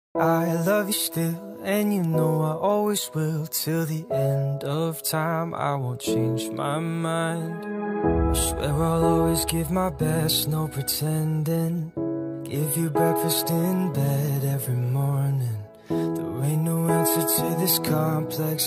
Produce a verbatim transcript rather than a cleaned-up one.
I love you still, and you know I always will. Till the end of time, I won't change my mind. I swear I'll always give my best, no pretending. Give you breakfast in bed every morning. There ain't no answer to this complex